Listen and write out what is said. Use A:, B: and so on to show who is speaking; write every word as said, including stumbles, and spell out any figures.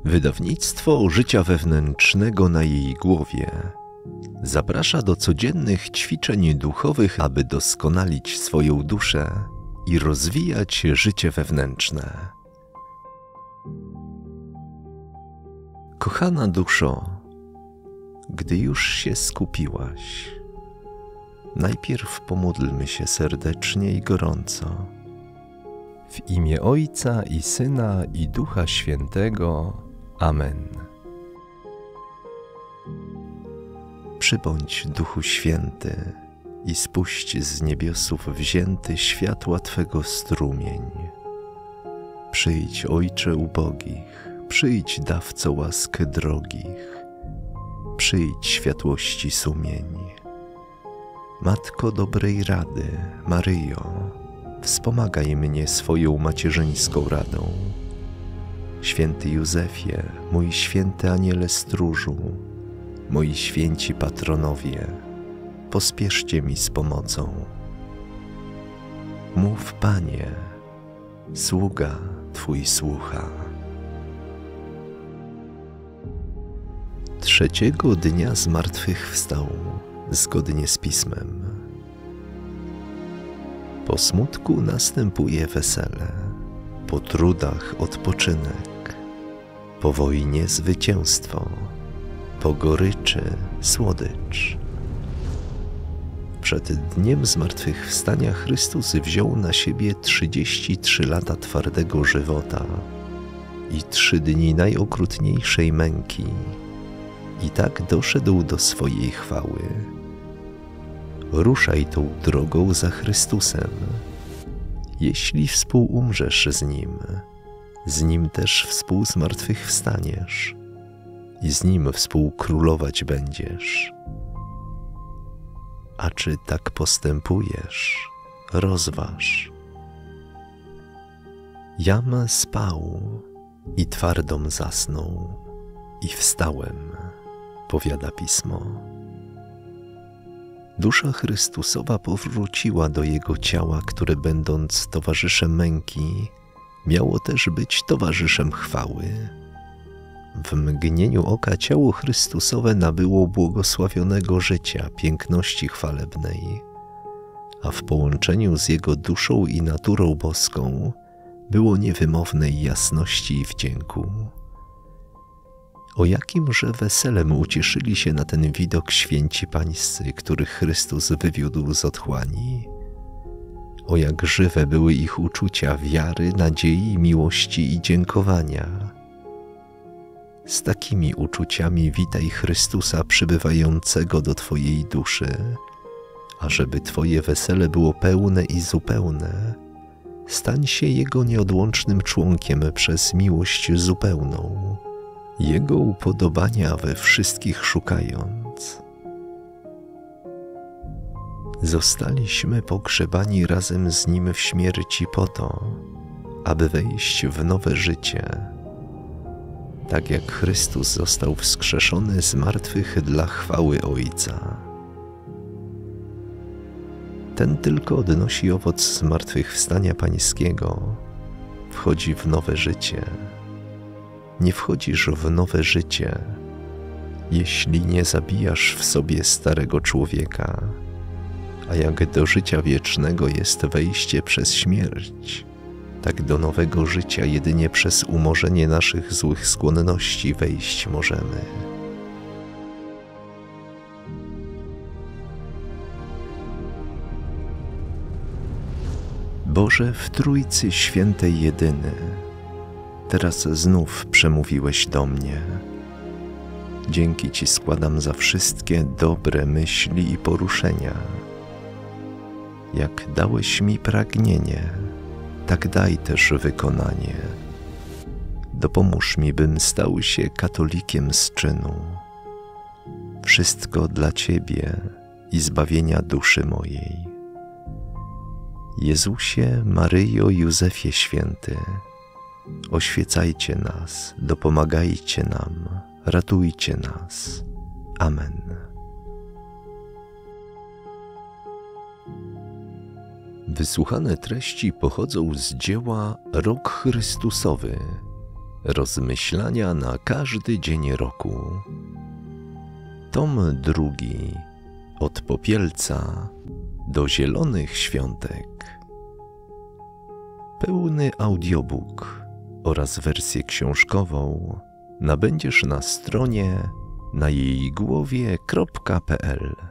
A: Wydawnictwo Życia Wewnętrznego na jej głowie zaprasza do codziennych ćwiczeń duchowych, aby doskonalić swoją duszę i rozwijać życie wewnętrzne. Kochana duszo, gdy już się skupiłaś, najpierw pomódlmy się serdecznie i gorąco. W imię Ojca i Syna i Ducha Świętego. Amen. Przybądź, Duchu Święty, i spuść z niebiosów wzięty światła Twego strumień. Przyjdź, Ojcze ubogich, przyjdź, dawco łask drogich, przyjdź, światłości sumień. Matko dobrej rady, Maryjo, wspomagaj mnie swoją macierzyńską radą. Święty Józefie, mój święty aniele stróżu, moi święci patronowie, pospieszcie mi z pomocą. Mów, Panie, sługa Twój słucha. Trzeciego dnia zmartwychwstał, zgodnie z Pismem. Po smutku następuje wesele, po trudach odpoczynek, po wojnie zwycięstwo, po goryczy słodycz. Przed dniem zmartwychwstania Chrystus wziął na siebie trzydzieści trzy lata twardego żywota i trzy dni najokrutniejszej męki, i tak doszedł do swojej chwały. Ruszaj tą drogą za Chrystusem. Jeśli współumrzesz z Nim, z Nim też współzmartwychwstaniesz i z Nim współkrólować będziesz. A czy tak postępujesz, rozważ. Jam spał i twardom zasnął i wstałem, powiada Pismo. Dusza Chrystusowa powróciła do Jego ciała, które będąc towarzyszem męki, miało też być towarzyszem chwały. W mgnieniu oka ciało Chrystusowe nabyło błogosławionego życia, piękności chwalebnej, a w połączeniu z Jego duszą i naturą boską było niewymownej jasności i wdzięku. O jakimże weselem ucieszyli się na ten widok święci pańscy, których Chrystus wywiódł z otchłani. O jak żywe były ich uczucia wiary, nadziei, miłości i dziękowania. Z takimi uczuciami witaj Chrystusa przybywającego do Twojej duszy, ażeby Twoje wesele było pełne i zupełne. Stań się Jego nieodłącznym członkiem przez miłość zupełną, Jego upodobania we wszystkich szukając. Zostaliśmy pogrzebani razem z Nim w śmierci po to, aby wejść w nowe życie. Tak jak Chrystus został wskrzeszony z martwych dla chwały Ojca. Ten tylko odnosi owoc zmartwychwstania pańskiego, wchodzi w nowe życie. Nie wchodzisz w nowe życie, jeśli nie zabijasz w sobie starego człowieka, a jak do życia wiecznego jest wejście przez śmierć, tak do nowego życia jedynie przez umorzenie naszych złych skłonności wejść możemy. Boże w Trójcy Świętej jedyny, teraz znów przemówiłeś do mnie. Dzięki Ci składam za wszystkie dobre myśli i poruszenia. Jak dałeś mi pragnienie, tak daj też wykonanie. Dopomóż mi, bym stał się katolikiem z czynu. Wszystko dla Ciebie i zbawienia duszy mojej. Jezusie, Maryjo, Józefie Święty, oświecajcie nas, dopomagajcie nam, ratujcie nas. Amen. Wysłuchane treści pochodzą z dzieła Rok Chrystusowy, Rozmyślania na każdy dzień roku. Tom drugi. Od popielca do zielonych świątek. Pełny audiobook oraz wersję książkową nabędziesz na stronie na jej głowie kropka p l.